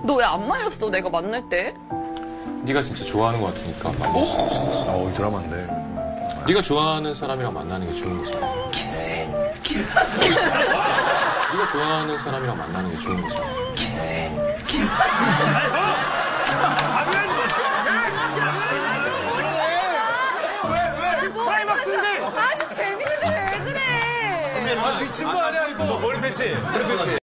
너 왜 안 말렸어, 내가 만날 때? 네가 진짜 좋아하는 것 같으니까 만날 수 있어. 이 드라마인데. 네가 좋아하는 사람이랑 만나는 게 좋은 거잖아. 키스. 네가 좋아하는 사람이랑 만나는 게 좋은 거잖아. 키스. 클라이막스인데! 아니, 재밌는데 왜 그래? 미친 거 아니야, 이거? 머리 패치.